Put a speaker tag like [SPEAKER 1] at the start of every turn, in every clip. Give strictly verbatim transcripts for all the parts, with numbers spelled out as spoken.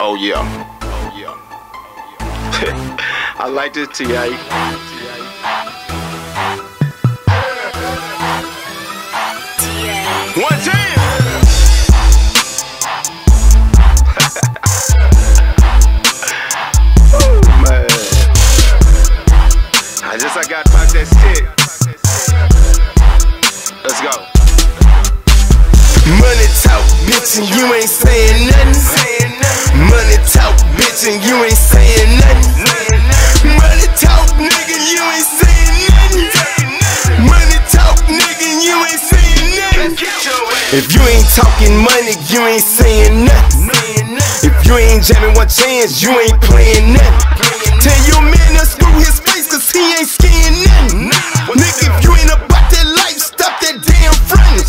[SPEAKER 1] Oh yeah. Oh yeah. I like this T A. One time. Oh man. I just I got pop that shit. Let's go.
[SPEAKER 2] Money talk, bitch, and you ain't saying nothing. Money talk, bitch, and you ain't saying nothing. Money talk, nigga, you ain't saying nothing. Money talk, nigga, you ain't saying nothing. If you ain't talking money, you ain't saying nothing. If you ain't jamming one chance, you ain't playing nothing. Tell your man to screw his face, cause he ain't scaring nothing. Nigga, if you ain't about that life, stop that damn frontin'.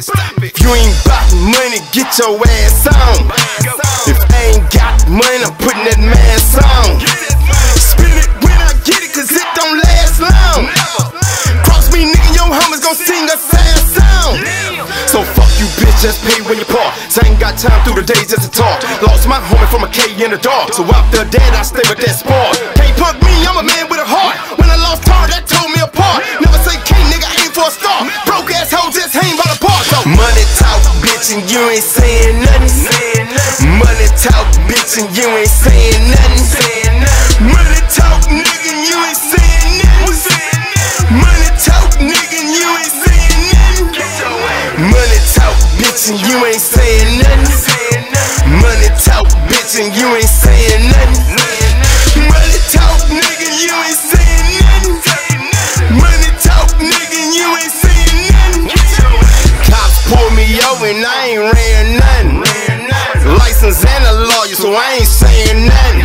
[SPEAKER 2] If you ain't bout money, get your ass on. If I ain't got money, I'm putting that mask on. Spin it when I get it, cause it don't last long. Cross me, nigga, your homies gon' sing a sad song. So fuck you, bitch, just pay when you park. So I ain't got time through the days just to talk. Lost my homie from a K in the dark. So after that, I stay with that sport. Can't punk me, I'm a man with a heart. When I lost her, that tore me apart. Never say K, nigga, aim for a star. Broke ass hoe just hang by the park. So money talk, bitch, and you ain't saying nothing. Money talk, bitch, and you ain't saying nothing. Money talk, nigga, and you ain't saying nothing. Money talk, nigga, and you ain't saying nothing. Money talk, bitch, and you ain't saying nothing. Money talk, bitch, and you ain't saying nothing. Money talk, nigga, you ain't saying nothing. Money talk, nigga, you ain't saying nothing. Cops pull me over and I ain't ran nothing. License and a lawyer, so I ain't saying nothing.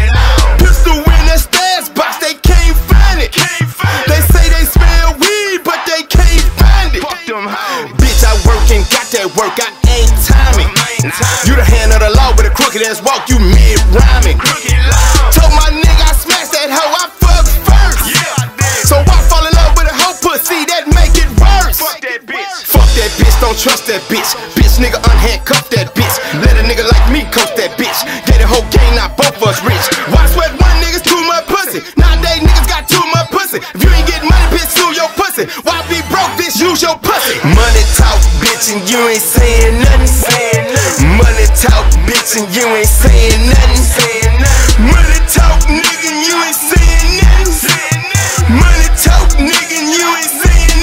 [SPEAKER 2] Pistol in that stash box, they can't find it. They say they smell weed, but they can't find it. Bitch, I work and got that work, I ain't timing. You the hand of the law with a crooked ass walk, you mid-rhyming. Told my nigga I smashed that hoe, I fucked first. So I fall in love with a hoe pussy, that make it worse. Fuck that bitch. Fuck that bitch, don't trust that bitch. Bitch nigga unhandcuff that bitch. Let a nigga like me coach that bitch. Get a whole gang, not both of us rich. Why sweat one nigga's too much pussy? Nowadays niggas got too much pussy. If you ain't getting money, bitch, sue your pussy. Why be broke, bitch, use your pussy. Money talk, bitch, and you ain't saying nothing. Money talk, bitch, and you ain't saying nothing. Money talk, nigga, and you ain't saying nothing. Money talk, nigga, and you ain't saying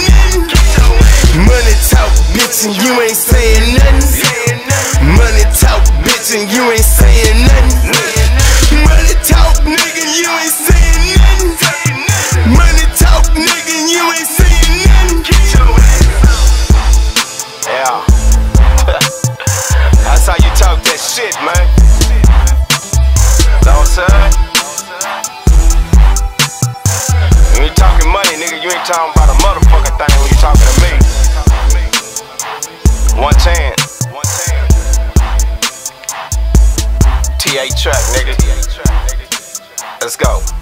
[SPEAKER 2] nothing. Money talk, bitch, and you ain't saying nothing. Money talk, bitch, and you ain't saying nothing. Money talk, nigga, you ain't saying nothing. Money talk, nigga, you ain't saying nothing.
[SPEAKER 1] Yeah. That's how you talk that shit, man. Know what I'm saying? When you talking money, nigga, you ain't talking about a motherfucking thing when you talking to me. One chance. T A track, nigga. Let's go.